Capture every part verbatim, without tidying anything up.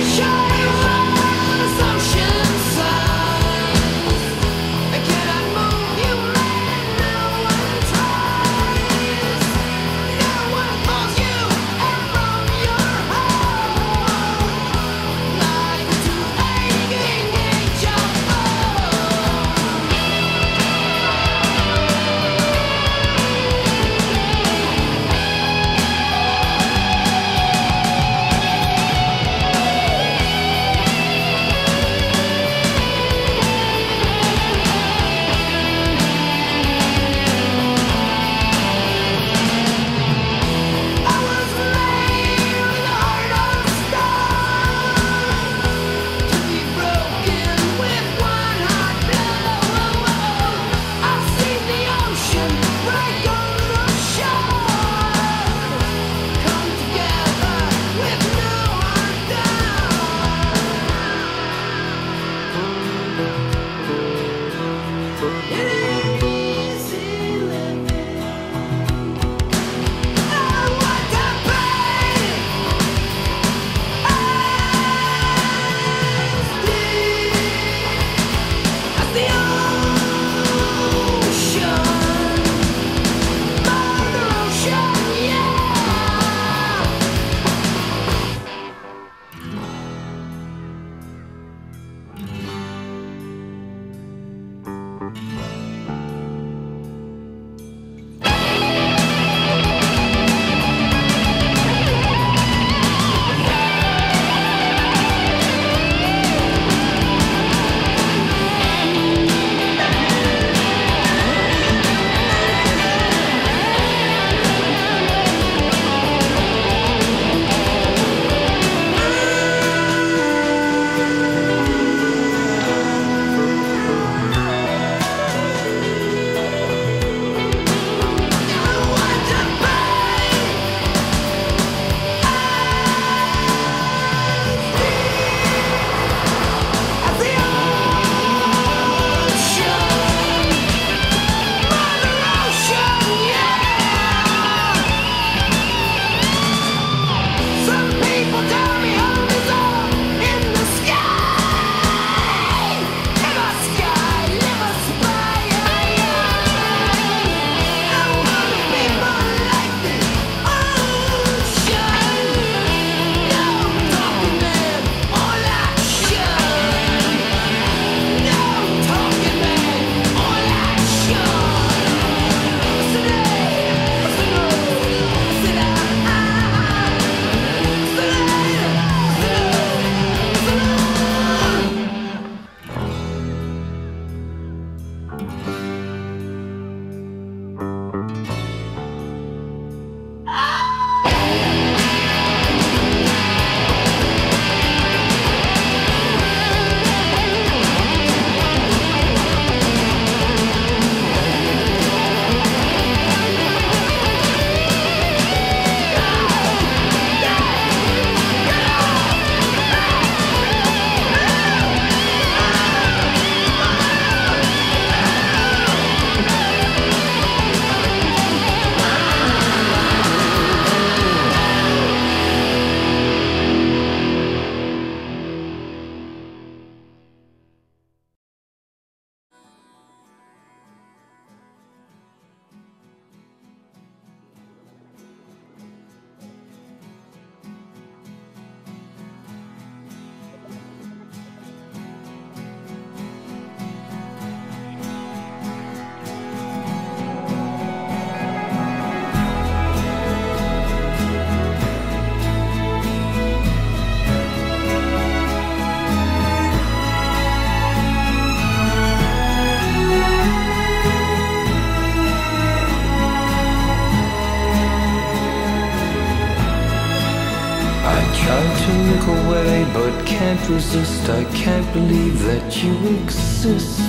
away, but can't resist. I can't believe that you exist.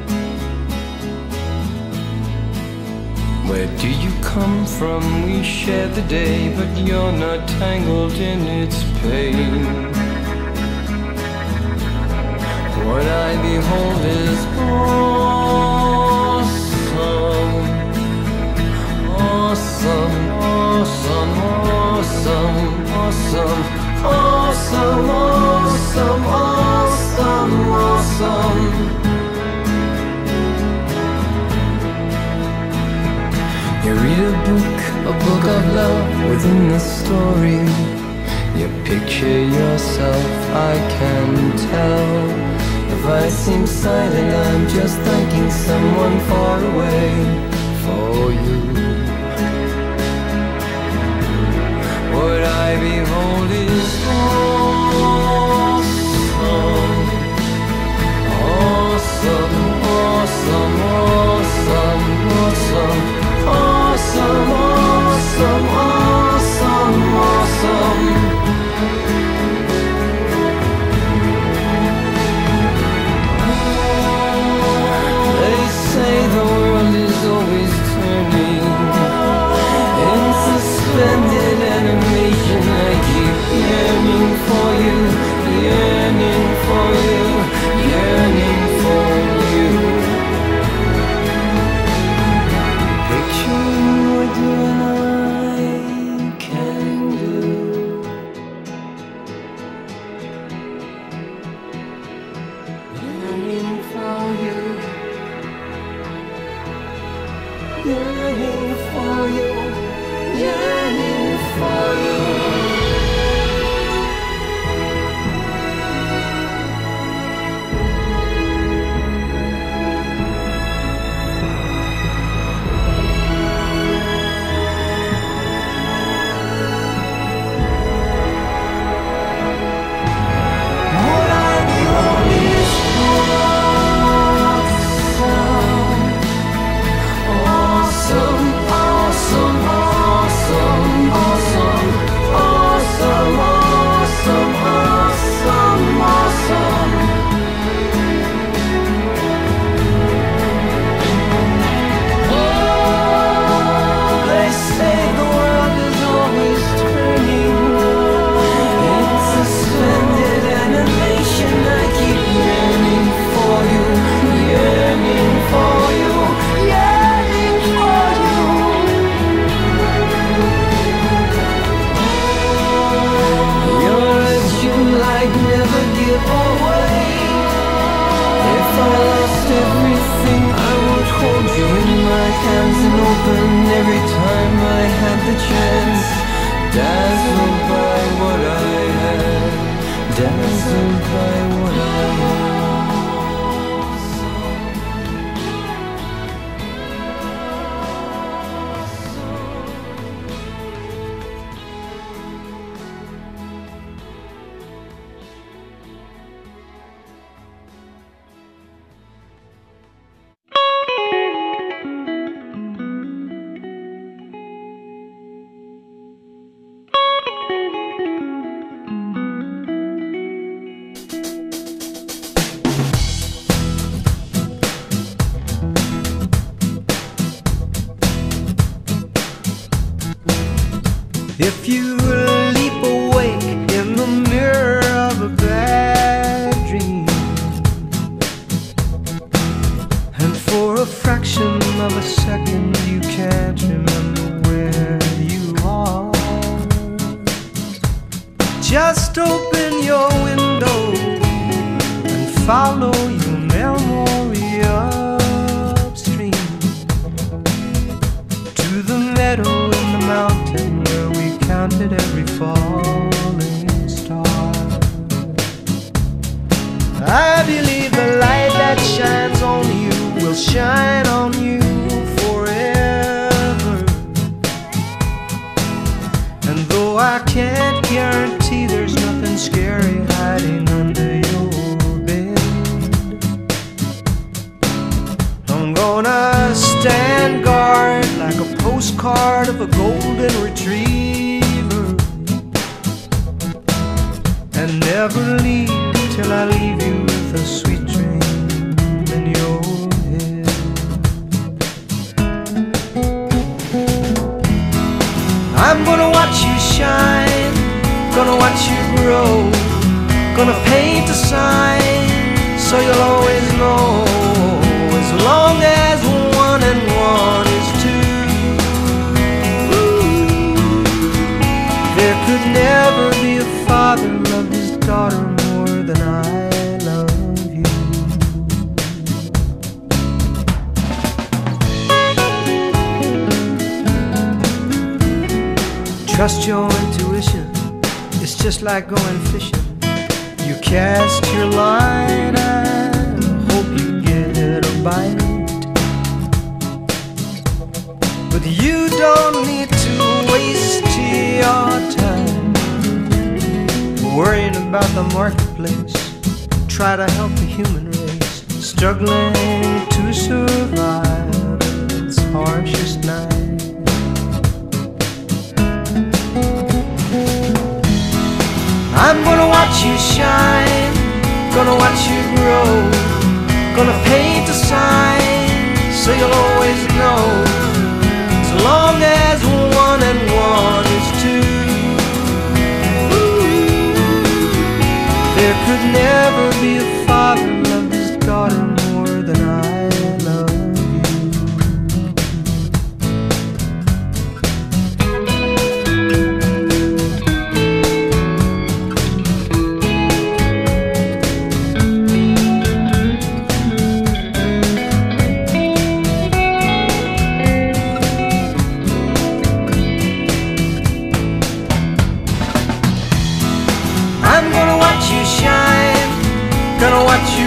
Where do you come from? We share the day, but you're not tangled in its pain. What I behold is awesome, awesome, awesome, awesome, awesome, awesome, awesome. awesome, awesome, awesome. You read a book, a book of love. Within the story you picture yourself, I can tell. If I seem silent, I'm just thanking someone far away for you. What I behold is awesome, awesome, awesome, awesome, awesome, awesome, awesome, awesome, awesome. They say the world is always turning in suspended animation. I keep yearning for you, yearning for you, yearning for you. Picturing what you and I can do. Yearning for you, yearning for you, yearning for you. What I behold is awesome, awesome, awesome, awesome, awesome, awesome, awesome, awesome, awesome. Oh, they say the world is always turning in suspended animation. I keep yearning for you, yearning for you, yearning for you. Your lips you like never give away. If I lost everything, I would hold you in my hands and open every time I had the chance. Dazzled by what I had, dazzled by what I had. If you leap awake in the mirror of a bad dream, and for a fraction of a second you can't remember where you are, just open your window and follow your memory upstream to the meadow in the mountain where we counted every falling star. I believe the light that shines on you will shine on you forever. And though I can't guarantee there's nothing scary hiding under your bed, I'm gonna stand guard like a postcard of a golden retriever, and never leave till I leave you with a sweet dream in your head. I'm gonna watch you shine, gonna watch you grow, gonna paint a sign so you'll always know, as long as one and one is two. There could never be a father loved his daughter more than Trust your intuition, it's just like going fishing. You cast your line and hope you get a bite, but you don't need to waste your time worrying about the marketplace. Try to help the human race struggling to survive its harshest night. I'm gonna watch you shine, gonna watch you grow, gonna paint a sign so you'll always know. As long as one and one is two, there could never be a father loved his daughter more than I love you. I'm gonna watch you shine, gonna watch you